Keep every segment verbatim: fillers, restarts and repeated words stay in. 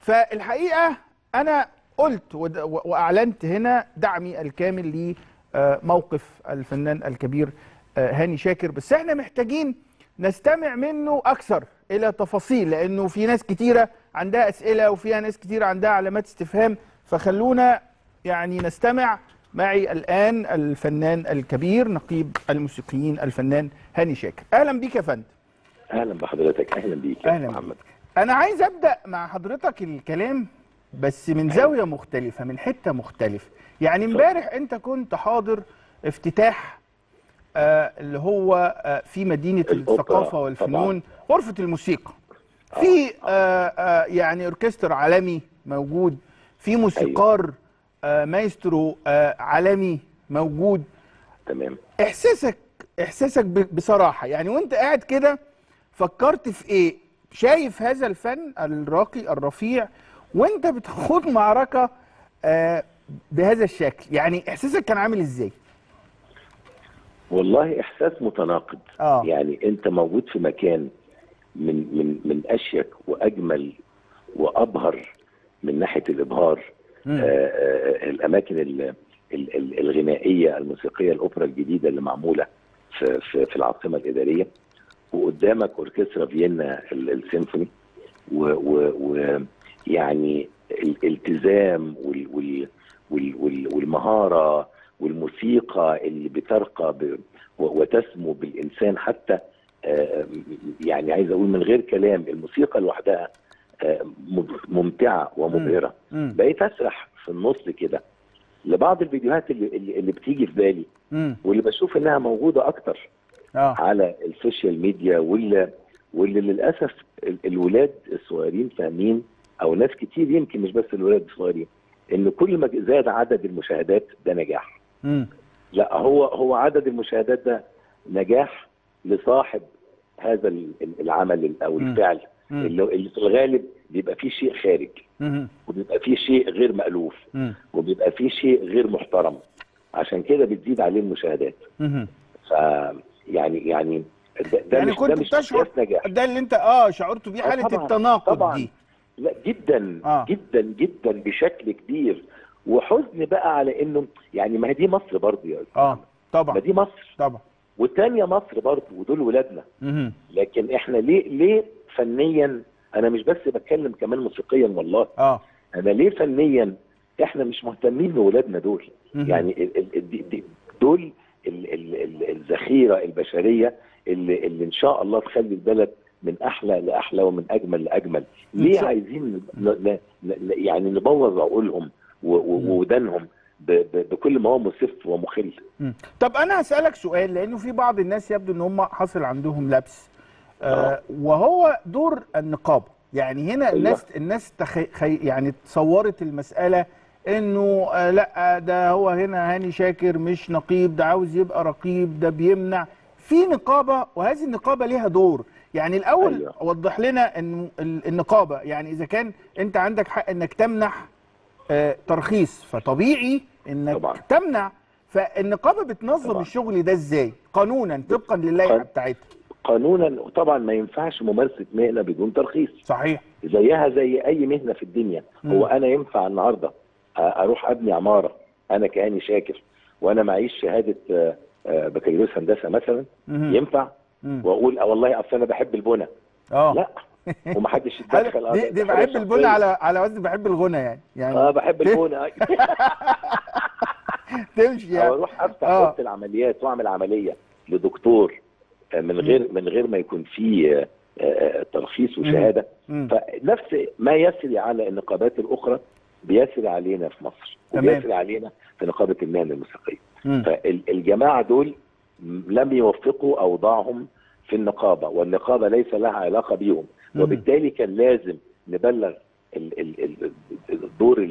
فالحقيقه انا قلت واعلنت هنا دعمي الكامل لموقف الفنان الكبير هاني شاكر، بس احنا محتاجين نستمع منه اكثر الى تفاصيل، لانه في ناس كتيره عندها اسئله وفيها ناس كتيره عندها علامات استفهام، فخلونا يعني نستمع. معي الان الفنان الكبير نقيب الموسيقيين الفنان هاني شاكر. اهلا بيك يا فندم. اهلا بحضرتك. اهلا بيك يا أهلا محمد. بيك. انا عايز ابدا مع حضرتك الكلام بس من زاويه مختلفه، من حته مختلفه. يعني امبارح انت كنت حاضر افتتاح آه اللي هو آه في مدينه الثقافه والفنون طبعا. غرفه الموسيقى في آه آه يعني اوركستر عالمي موجود، في موسيقار أيوة. آه مايسترو آه عالمي موجود. تمام. احساسك احساسك بصراحه يعني وانت قاعد كده فكرت في ايه؟ شايف هذا الفن الراقي الرفيع وانت بتخوض معركه آه بهذا الشكل، يعني احساسك كان عامل ازاي؟ والله احساس متناقض. آه. يعني انت موجود في مكان من من من اشيك واجمل وابهر من ناحيه الابهار. آه آه الاماكن ال ال الغنائيه الموسيقيه الاوبرا الجديده اللي معموله في في, في العاصمه الاداريه، وقدامك اوركسترا فيينا السيمفوني، ويعني الالتزام وال وال وال والمهاره والموسيقى اللي بترقى وتسمو بالانسان حتى. يعني عايز اقول من غير كلام الموسيقى لوحدها ممتعه ومبهره. بقيت اسرح في النص كده لبعض الفيديوهات اللي اللي بتيجي في بالي واللي بشوف انها موجوده اكتر آه. على السوشيال ميديا، واللي واللي للاسف الولاد الصغيرين فاهمين، او ناس كتير يمكن مش بس الولاد الصغيرين، ان كل ما زاد عدد المشاهدات ده نجاح. مم. لا، هو هو عدد المشاهدات ده نجاح لصاحب هذا العمل او الفعل مم. اللي, اللي في الغالب بيبقى فيه شيء خارج، مم. وبيبقى فيه شيء غير مألوف، مم. وبيبقى فيه شيء غير محترم، عشان كده بتزيد عليه المشاهدات. مم. ف يعني يعني ده, ده يعني مش كنت ده مش بتشعر نجاح. ده اللي انت اه شعرت بيه حاله طبعًا التناقض طبعًا دي. لا جدا آه. جدا جدا بشكل كبير، وحزن بقى على انه يعني ما هي دي مصر برضه يا استاذ. اه طبعا ما دي مصر طبعا، والثانيه مصر برضه، ودول ولادنا. لكن احنا ليه ليه فنيا، انا مش بس بتكلم كمان موسيقيا والله، اه انا ليه فنيا احنا مش مهتمين بولادنا دول؟ مم. يعني ال ال دول ال ال الذخيره البشريه اللي, اللي ان شاء الله تخلي البلد من احلى لاحلى ومن اجمل لاجمل. ليه عايزين يعني نبوظ عقولهم وودانهم بكل ما هو مسف ومخل؟ طب انا هسالك سؤال، لانه في بعض الناس يبدو ان هم حصل عندهم لبس آه وهو دور النقابه. يعني هنا الناس أيوة. الناس تخي يعني تصورت المساله انه آه لا ده هو هنا هاني شاكر مش نقيب، ده عاوز يبقى رقيب، ده بيمنع. في نقابه وهذه النقابه ليها دور. يعني الاول أيوة. وضح لنا ان النقابه يعني اذا كان انت عندك حق انك تمنح آه ترخيص، فطبيعي انك طبعا. تمنع. فالنقابه بتنظم طبعا. الشغل ده ازاي قانونا طبقا للائحه بتاعتها؟ قانونا طبعا ما ينفعش ممارسه مهنه بدون ترخيص. صحيح. زيها زي اي مهنه في الدنيا. م. هو انا ينفع النهارده اروح ابني عماره انا كهاني شاكر وانا معيش شهاده بكالوريوس هندسه مثلا؟ م. ينفع؟ م. واقول اه والله اصل انا بحب البنى. اه لا، ومحدش يتدخل. دي, دي بحب البنى على على وزن بحب الغنى يعني يعني اه بحب البنى تمشي يعني. او اروح افتح اوضه العمليات واعمل عمليه لدكتور من غير من غير ما يكون فيه ترخيص وشهاده. مم. فنفس ما يسري على النقابات الاخرى بيسري علينا في مصر، وبيسري علينا في نقابه المهن الموسيقيه. فالجماعه دول لم يوفقوا اوضاعهم في النقابه، والنقابه ليس لها علاقه بيهم، وبالتالي كان لازم نبلغ الدور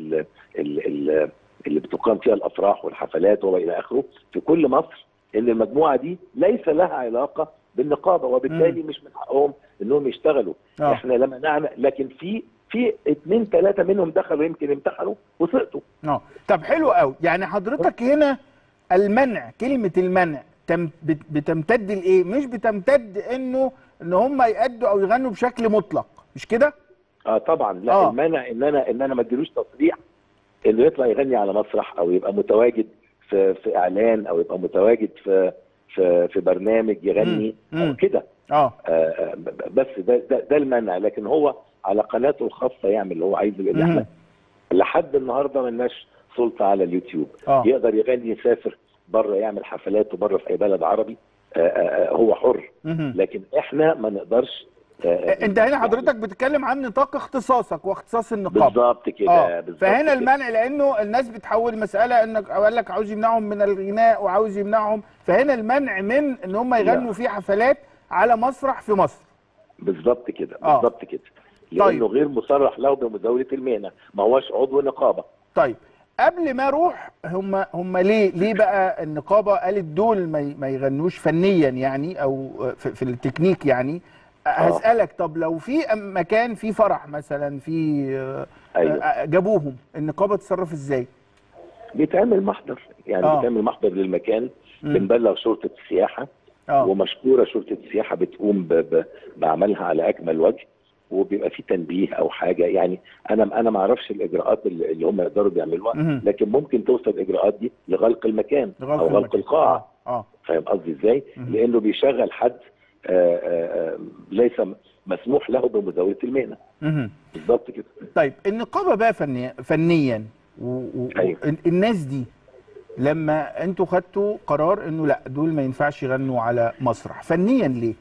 اللي بتقام فيها الافراح والحفلات والى اخره في كل مصر ان المجموعه دي ليس لها علاقه بالنقابه، وبالتالي مم. مش من حقهم انهم يشتغلوا. أوه. احنا لما نعمل، لكن في في اثنين ثلاثه منهم دخلوا يمكن امتحنوا وسقطوا. اه طب حلو قوي. يعني حضرتك هنا المنع، كلمه المنع تم بتمتد لايه؟ مش بتمتد انه ان هم يأدوا او يغنوا بشكل مطلق، مش كده؟ اه طبعا لا آه. المانع ان انا ان انا ما اديلوش تصريح انه يطلع يغني على مسرح او يبقى متواجد في في اعلان او يبقى متواجد في في في برنامج يغني مم. او مم. كده. اه آه، بس ده ده, ده المنع، لكن هو على قناته الخاصه يعمل اللي هو عايزه، لان احنا مم. لحد النهارده ملناش سلطه على اليوتيوب. اه يقدر يغني يسافر بره يعمل حفلاته بره في اي بلد عربي، آه، آه، هو حر، مم. لكن احنا ما نقدرش. آه، انت هنا يعني حضرتك بتتكلم عن نطاق اختصاصك واختصاص النقابه. بالظبط اه كده، بالظبط فهنا كده. المنع، لانه الناس بتحول مساله انك قال لك عاوز يمنعهم من الغناء وعاوز يمنعهم، فهنا المنع من ان هم يغنوا لا في حفلات على مسرح في مصر. بالظبط كده، اه بالظبط كده، طيب لانه غير مصرح له بمزاوله المهنه، ما هوش عضو نقابه. طيب قبل ما اروح، هم هم ليه ليه بقى النقابه قالت دول ما ي- ما يغنوش فنيا يعني، او في, في التكنيك يعني؟ اه هسألك، طب لو في مكان في فرح مثلا، في آه، ايوه، آه، جابوهم، النقابه تتصرف ازاي؟ بيتعمل محضر، يعني اه بيتعمل محضر للمكان، امم بنبلغ شرطه السياحه، اه ومشكوره شرطه السياحه بتقوم ب... ب... بعملها على اكمل وجه، وبيبقى في تنبيه او حاجه. يعني انا انا ما اعرفش الاجراءات اللي اللي هم يقدروا بيعملوها، امم لكن ممكن توصل الاجراءات دي لغلق المكان لغلق او غلق المكان. اه القاعه. اه فاهم قصدي ازاي؟ مهم. لانه بيشغل حد آآ آآ ليس مسموح له بمزاوله المهنه. مهم. بالظبط كده. طيب النقابه بقى فنيا فنيا ايوه، والناس دي، لما انتوا خدتوا قرار انه لا دول ما ينفعش يغنوا على مسرح، فنيا ليه؟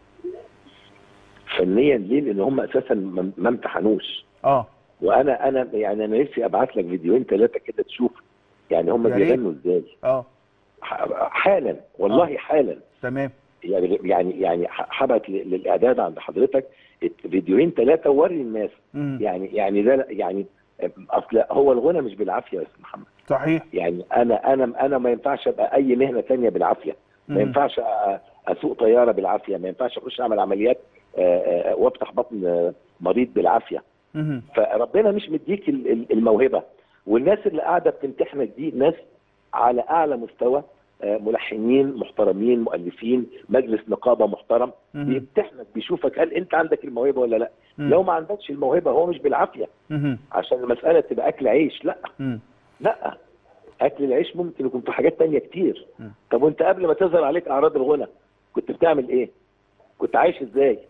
فنيا ليه؟ لان هم اساسا ما ما امتحنوش. اه وانا انا يعني انا نفسي ابعت لك فيديوهين ثلاثه كده تشوف يعني هم يا ريت. بيغنوا ازاي. اه ح- حالا اه والله حالا. تمام. يعني يعني يعني هبعت ل- للاعداد عند حضرتك فيديوهين ثلاثه ووري الناس. امم يعني يعني ده يعني اصل هو الغنى مش بالعافيه يا استاذ محمد. صحيح. يعني انا انا انا ما ينفعش ابقى اي مهنه تانية بالعافيه. ما امم ينفعش أ- اسوق طياره بالعافيه، ما ينفعش اخش اعمل عمليات آه، آه، وافتح بطن آه، مريض بالعافيه. امم فربنا مش مديك ال- ال- الموهبه. والناس اللي قاعده بتمتحنك دي ناس على اعلى مستوى، آه، ملحنين محترمين، مؤلفين، مجلس نقابه محترم مم. بيمتحنك، بيشوفك هل انت عندك الموهبه ولا لا. مم. لو ما عندكش الموهبه هو مش بالعافيه مهم. عشان المساله تبقى اكل عيش، لا مم. لا. اكل العيش ممكن يكون في حاجات تانية كتير. مم. طب وانت قبل ما تظهر عليك اعراض الغنى كنت بتعمل ايه؟ كنت عايش ازاي؟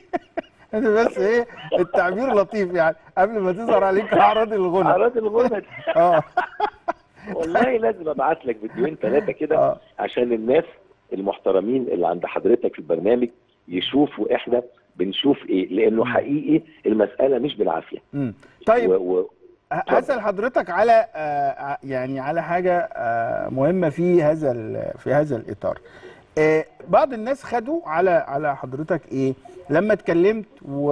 انت بس ايه، التعبير لطيف يعني، قبل ما تظهر عليك اعراض الغنى. اعراض الغنى دي. اه والله لازم ابعت لك فيديوهين ثلاثه كده اه عشان الناس المحترمين اللي عند حضرتك في البرنامج يشوفوا احنا بنشوف ايه، لانه مم. حقيقي المساله مش بالعافيه. مم. و... طيب و... هسأل حضرتك على آه، يعني على حاجة آه، مهمة في هذا ال- في هذا الإطار. آه، بعض الناس خدوا على على حضرتك ايه لما اتكلمت،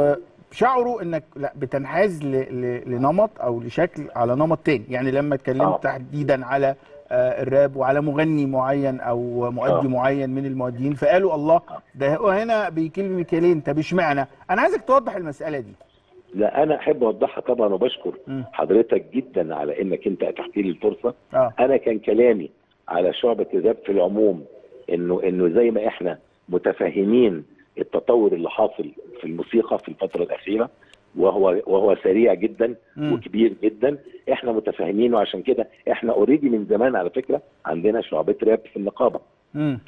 وشعروا انك لا بتنحاز ل- ل- لنمط او لشكل على نمط تاني، يعني لما اتكلمت اه تحديدا على آه، الراب وعلى مغني معين او مؤدي اه معين من المؤديين، فقالوا الله اه ده هو هنا بيكيل ميكالين، طب اشمعنى؟ انا عايزك توضح المسألة دي. لا انا احب اوضحها طبعا، وبشكر مم. حضرتك جدا على انك انت اتحت لي الفرصه. اه انا كان كلامي على شعبة الراب في العموم انه انه زي ما احنا متفاهمين التطور اللي حاصل في الموسيقى في الفترة الأخيرة، وهو وهو سريع جدا مم. وكبير جدا، احنا متفاهمين. وعشان كده احنا اوريدي من زمان على فكرة عندنا شعبة راب في النقابة. مم.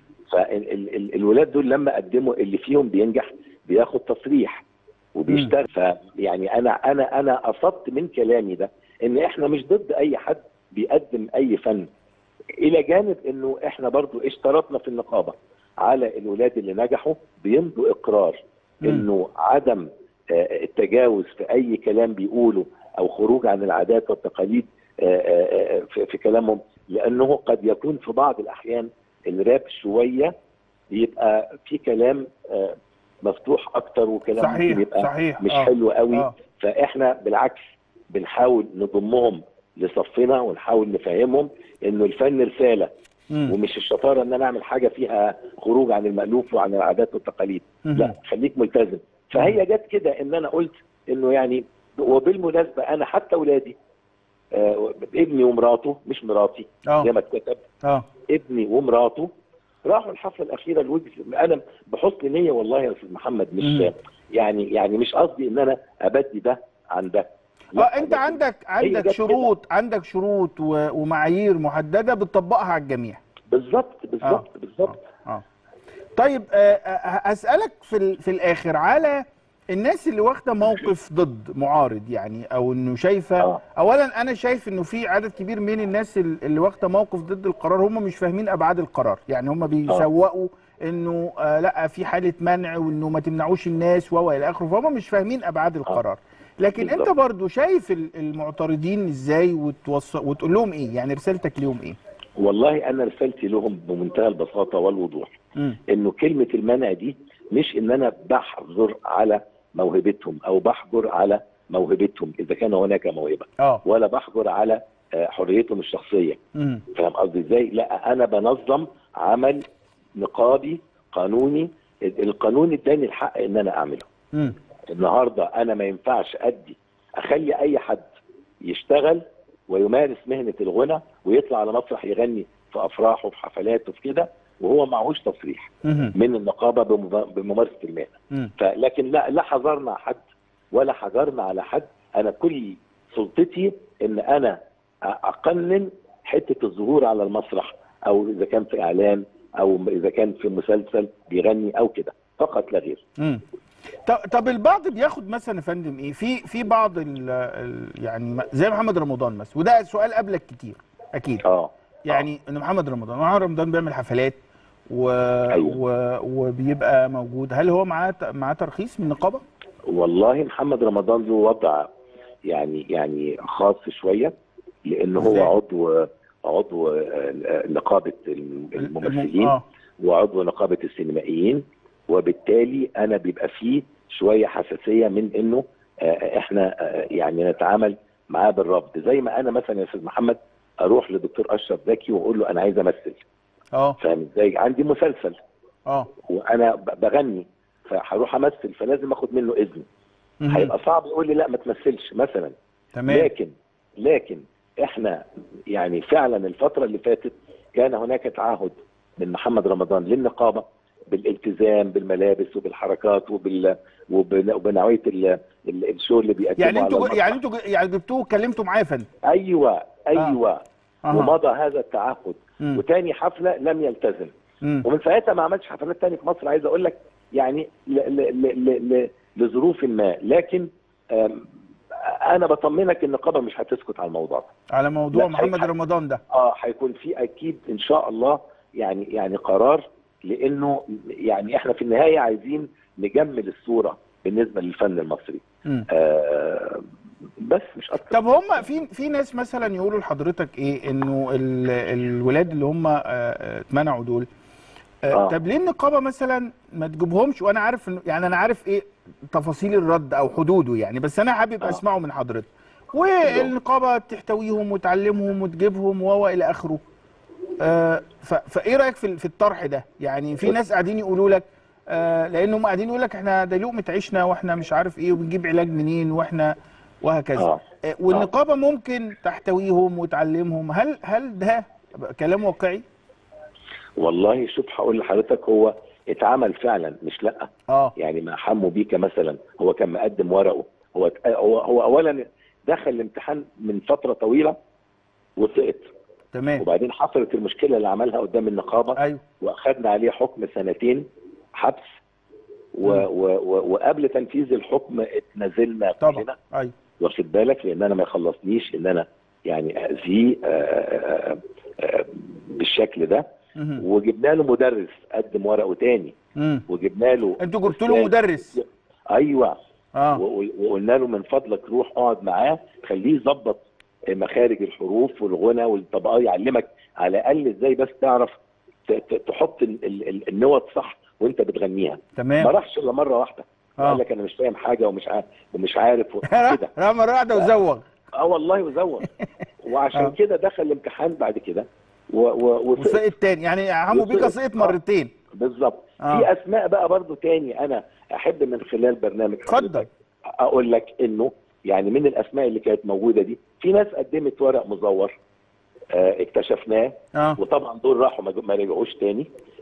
فالولاد دول لما قدموا اللي فيهم بينجح بياخد تصريح وبيشتغل. فيعني انا انا انا قصدت من كلامي ده ان احنا مش ضد اي حد بيقدم اي فن، الى جانب انه احنا برضو اشترطنا في النقابه على الولاد اللي نجحوا بيمضوا اقرار انه عدم آه، التجاوز في اي كلام بيقوله او خروج عن العادات والتقاليد آه، آه، آه، في في كلامهم، لانه قد يكون في بعض الاحيان الراب شويه يبقى في كلام آه، مفتوح اكتر، وكلام ممكن صحيح يبقى صحيح مش اه حلو قوي. اه فاحنا بالعكس بنحاول نضمهم لصفنا ونحاول نفهمهم انه الفن رساله، مم. ومش الشطاره ان انا اعمل حاجه فيها خروج عن المألوف وعن العادات والتقاليد. مم. لا خليك ملتزم. فهي جت كده ان انا قلت انه يعني، وبالمناسبه انا حتى اولادي آه ابني ومراته، مش مراتي اه زي ما اتكتب، اه ابني ومراته راحوا الحفله الاخيره الوجز. انا بحسن نيه والله يا استاذ محمد، مش مم. يعني يعني مش قصدي ان انا ابدي ده عن ده. اه انت عندك عندك شروط عندك شروط ومعايير محدده بتطبقها على الجميع. بالظبط بالظبط آه. بالظبط. اه, آه. طيب اسالك في في الاخر على الناس اللي واخده موقف ضد معارض، يعني او انه شايفه آه. اولا انا شايف انه في عدد كبير من الناس اللي واخده موقف ضد القرار هم مش فاهمين ابعاد القرار، يعني هم بيسوقوا انه آه لا في حاله منع وانه ما تمنعوش الناس و الى اخره، فهم مش فاهمين ابعاد القرار. لكن بالضبط. انت برضو شايف المعترضين ازاي وتوصل وتقول لهم ايه؟ يعني رسالتك ليهم ايه؟ والله انا رسالتي لهم بمنتهى البساطه والوضوح م. انه كلمه المنع دي مش ان انا بحظر على موهبتهم او بحجر على موهبتهم اذا كان هناك موهبه أوه. ولا بحجر على حريتهم الشخصيه. م. فاهم قصدي ازاي؟ لا انا بنظم عمل نقابي قانوني، القانون اداني الحق ان انا اعمله. م. النهارده انا ما ينفعش ادي اخلي اي حد يشتغل ويمارس مهنه الغنى ويطلع على مسرح يغني في افراحه وفي حفلاته وفي كده وهو معهوش تصريح من النقابه بممارسه المهنه. فلكن لا لا حذرنا حد ولا حجرنا على حد، انا كل سلطتي ان انا اقنن حته الظهور على المسرح، او اذا كان في اعلان او اذا كان في مسلسل بيغني او كده، فقط لا غير. طب البعض بياخد مثلا يا فندم ايه في في بعض ال ال يعني زي محمد رمضان مثلا، وده سؤال قبلك كتير اكيد. اه يعني ان محمد رمضان محمد رمضان بيعمل حفلات و... أيوة. و... وبيبقى موجود، هل هو معاه معاه ترخيص من النقابه؟ والله محمد رمضان له وضع يعني يعني خاص شويه، لان هو عضو عضو نقابه الممثلين آه. وعضو نقابه السينمائيين، وبالتالي انا بيبقى فيه شويه حساسيه من انه احنا يعني نتعامل معاه بالرفض. زي ما انا مثلا يا استاذ محمد اروح لدكتور اشرف زكي واقول له انا عايز امثل. اه فاهم ازاي؟ عندي مسلسل اه وانا بغني فهروح امثل، فلازم اخد منه اذن. هيبقى صعب يقول لي لا ما تمثلش مثلا. تمام. لكن لكن احنا يعني فعلا الفتره اللي فاتت كان هناك تعهد من محمد رمضان للنقابه بالالتزام بالملابس وبالحركات وبال وبنوعيه الشو اللي بيقدمه. يعني انتوا يعني انتوا يعني جبتوه واتكلمتوا معاه يا فندم؟ ايوه ايوه آه. آه. ومضى هذا التعهد. م. وتاني حفله لم يلتزم. م. ومن ساعتها ما عملش حفلات تاني في مصر، عايز اقول لك يعني ل ل ل ل لظروف ما. لكن انا بطمنك النقابه مش هتسكت على الموضوع ده، على موضوع محمد رمضان ده. اه هيكون في اكيد ان شاء الله يعني يعني قرار، لانه يعني احنا في النهايه عايزين نجمل الصوره بالنسبه للفن المصري. آه بس مش اكتر. طب هم في في ناس مثلا يقولوا لحضرتك ايه، انه الولاد اللي هم اتمنعوا دول آه. طب ليه النقابه مثلا ما تجيبهمش؟ وانا عارف انه يعني انا عارف ايه تفاصيل الرد او حدوده يعني، بس انا حابب آه. اسمعه من حضرتك. والنقابه تحتويهم وتعلمهم وتجيبهم و الى اخره. آه فايه رايك في في الطرح ده؟ يعني في ناس قاعدين يقولوا لك آه لانهم قاعدين يقول لك احنا ده لقمه عيشنا واحنا مش عارف ايه وبنجيب علاج منين واحنا وهكذا. آه. آه والنقابه ممكن تحتويهم وتعلمهم، هل هل ده كلام واقعي؟ والله شوف هقول لحضرتك، هو اتعمل فعلا مش لا. اه يعني مع حمو بيكا مثلا هو كان مقدم ورقه، هو هو, هو اولا دخل الامتحان من فتره طويله وسقط. تمام. وبعدين حصلت المشكله اللي عملها قدام النقابه. ايوه. واخدنا عليه حكم سنتين حبس و و و وقبل تنفيذ الحكم اتنازلنا كلنا. ايوه. واخد بالك، لان انا ما يخلصنيش ان انا يعني اذيه بالشكل ده. مم. وجبنا له مدرس قدم ورقه تاني. مم. وجبنا له انتوا جبتوا له مدرس؟ ايوه. اه وقلنا له من فضلك روح اقعد معاه خليه يظبط مخارج الحروف والغنى والطبقات، يعلمك على الاقل ازاي بس تعرف تحط النوت صح وانت بتغنيها. تمام. ما راحش الا مره واحده آه. قال لك انا مش فاهم حاجه ومش عارف ومش عارف كده راح مره واحده وزوغ. اه والله وزوغ. وعشان آه. كده دخل الامتحان بعد كده وسقط تاني. يعني حمو بيكا سقط مرتين. آه. بالظبط. آه. في اسماء بقى برضو تاني انا احب من خلال برنامج اتفضل اقول لك انه يعني من الاسماء اللي كانت موجوده دي في ناس قدمت ورق مزور آه اكتشفناه. آه. وطبعا دول راحوا ما رجعوش تاني.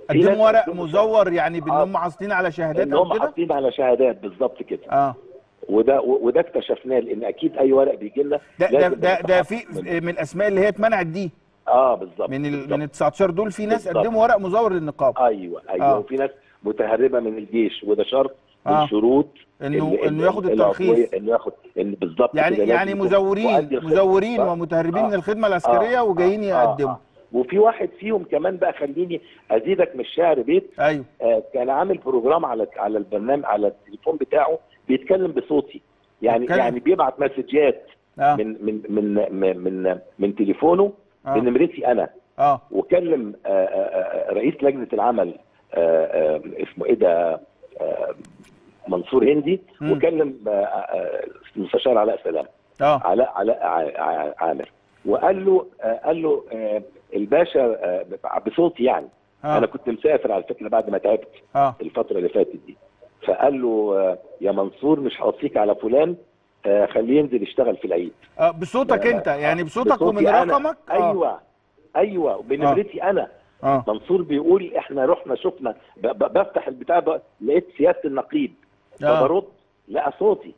قدموا ورق مزور يعني بان هم حاصلين على شهادات ان او هم كده؟ حاصلين على شهادات بالظبط كده. اه وده وده اكتشفناه، لان اكيد اي ورق بيجي لنا ده ده لازم ده, ده في منه. من الاسماء اللي هي اتمنعت دي. اه بالظبط من ال بالزبط. من ال تسعتاشر دول في ناس بالزبط. قدموا ورق مزور للنقابه. ايوه ايوه آه. وفي ناس متهربه من الجيش، وده شرط من آه. شروط انه انه ياخد الترخيص، انه ياخد إن بالظبط يعني كده يعني مزورين مزورين ومتهربين آه. من الخدمه العسكريه آه. وجايين آه. يقدموا. آه. وفي واحد فيهم كمان بقى، خليني ازيدك من الشعر بيت. ايوه آه كان عامل بروجرام على على البرنامج على التليفون بتاعه، بيتكلم بصوتي، يعني بيتكلم. يعني بيبعت مسجات آه. من من من من من, من تليفونه آه. بنمرتي انا. اه وكلم آه آه رئيس لجنه العمل آه آه اسمه ايه ده، آه منصور هندي، مم. وكلم آه آه المستشار علاء سلام، اه علاء علاء ع- عامر، وقال له آه قال له آه الباشا آه بصوتي يعني. آه. انا كنت مسافر على فكره بعد ما تعبت اه الفتره اللي فاتت دي، فقال له آه يا منصور مش هوصيك على فلان، آه خليه ينزل يشتغل في العيد. اه بصوتك انت يعني، بصوتك بصوتي ومن أنا. رقمك. اه ايوه ايوه بنمرتي انا. اه منصور بيقول احنا رحنا شفنا ب- ب- بفتح البتاع بقى، لقيت سياده النقيب، آه. فبرد لقى صوتي،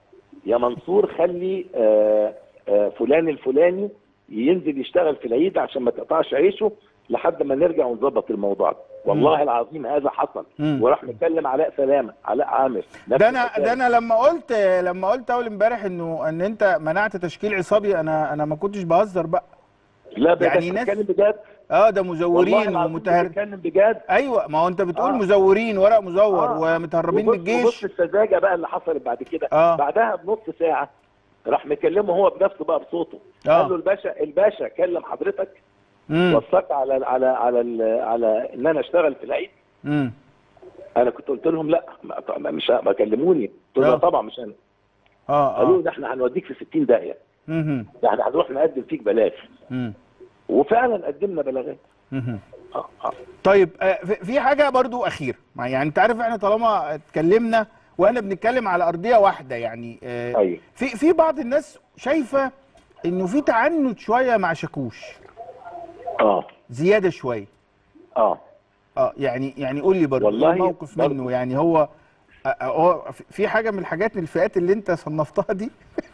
يا منصور خلي آه آه فلان الفلاني ينزل يشتغل في العيد عشان ما تقطعش عيشه لحد ما نرجع ونظبط الموضوع ده. والله العظيم هذا حصل. مم. وراح مكلم علاء سلامه، علاء عامر نفس ده انا الحكاية. ده انا لما قلت لما قلت اول امبارح انه ان انت منعت تشكيل عصابي، انا انا ما كنتش بهزر بقى. لا ده يعني يعني ناس- بتتكلم بجد. اه ده والله مزورين العظيم ومتهرب. بتتكلم بجد. ايوه ما هو انت بتقول آه. مزورين ورق مزور آه. ومتهربين من وبص- وبص الجيش. السذاجه بقى اللي حصلت بعد كده. آه. بعدها بنص ساعه راح مكلمه هو بنفسه بقى بصوته. آه. قال له الباشا الباشا كلم حضرتك، امم وصاك على على على ال- على ان انا اشتغل في العيد. امم انا كنت قلت لهم لا ما مش ما كلموني، قلت آه. له طبعا مش انا. اه قالوا اه ده احنا هنوديك في ستين داهيه، امم ده احنا هنروح نقدم فيك بلاغ. امم وفعلا قدمنا بلاغات. امم اه اه طيب آه، في في حاجه برضو اخيره، ما يعني انت عارف احنا طالما اتكلمنا واحنا بنتكلم على ارضيه واحده يعني آه، ايوه في في بعض الناس شايفه انه في تعنت شويه مع شاكوش، اه زياده شويه. اه اه يعني يعني قول لي برضو والله ايه الموقف برضو. منه، يعني هو آه، آه، هو في حاجه من الحاجات من الفئات اللي انت صنفتها دي؟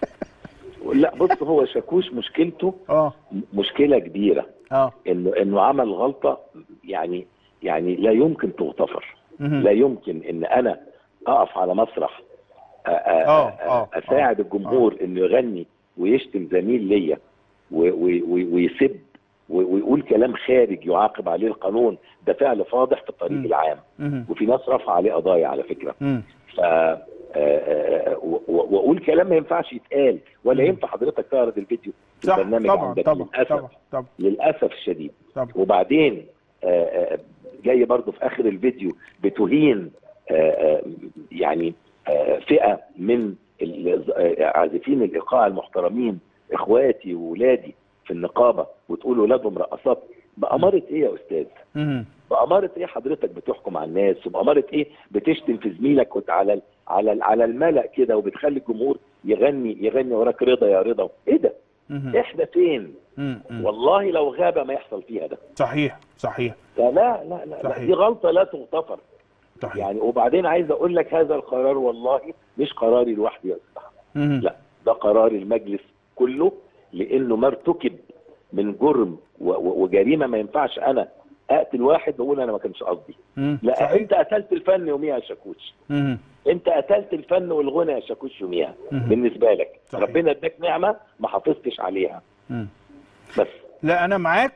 لا بص، هو شاكوش مشكلته اه مشكله كبيره، اه انه انه عمل غلطه يعني يعني لا يمكن تغتفر. مهم. لا يمكن ان انا اقف على مسرح أ- أ- آه، أ- آه، اساعد آه، الجمهور انه يغني ويشتم زميل ليا و- و- و- ويسب و- ويقول كلام خارج يعاقب عليه القانون، ده فعل فاضح في الطريق مم. العام. مهم. وفي ناس رفع عليه قضايا على فكره. مم. ف آه، آه، و- و- واقول كلام ما ينفعش يتقال، ولا مم. ينفع حضرتك تعرض الفيديو في صح البرنامج طبعا عندك طبعا للاسف. طبعا طبعا للاسف الشديد. طبعا وبعدين آه، آه، جاي برضو في اخر الفيديو بتهين آه، آه، يعني آه، فئه من ال- آه، عازفين الايقاع المحترمين، اخواتي وولادي في النقابه، وتقول ولادهم رقصات. بأمارة ايه يا استاذ؟ مهم. بأمارة ايه حضرتك بتحكم على الناس؟ وبأمارة ايه بتشتم في زميلك وت- على ال- على ال- على الملأ كده، وبتخلي الجمهور يغني يغني وراك رضا يا رضا؟ ايه ده؟ مهم. احنا فين؟ مم. مم. والله لو غابه ما يحصل فيها ده. صحيح صحيح فلا لا لا, لا صحيح. دي غلطه لا تغتفر. صحيح يعني وبعدين عايز اقول لك هذا القرار والله مش قراري لوحدي يا استاذ. مهم. لا ده قرار المجلس كله، لانه ما ارتكب من جرم و- و- وجريمه ما ينفعش انا اقتل واحد واقول انا ما كانش قصدي. مم. لا صحيح. انت قتلت الفن يوميها يا شاكوش، مهم. انت قتلت الفن والغنى يا شاكوش يوميها. مهم. بالنسبه لك صحيح. ربنا اداك نعمه ما حافظتش عليها. مم. بس لا انا معاك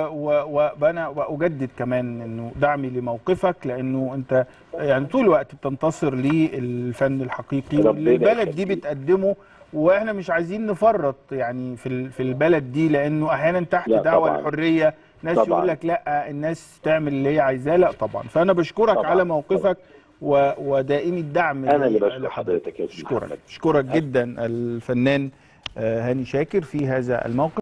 وانا واجدد كمان انه دعمي لموقفك، لانه انت يعني طول الوقت بتنتصر للفن الحقيقي ربنا واللي البلد دي يخليك. بتقدمه، واحنا مش عايزين نفرط يعني في ال- في البلد دي، لانه احيانا تحت لا دعوه طبعاً. الحريه ناس طبعاً. يقول لك لا الناس تعمل اللي هي عايزاه. لا طبعا، فانا بشكرك طبعاً. على موقفك و- ودائمي الدعم انا اللي ل- بشكر لحضرتك. حضرتك يا استاذ اشكرك محمد. اشكرك جدا الفنان آه، هاني شاكر في هذا الموقف.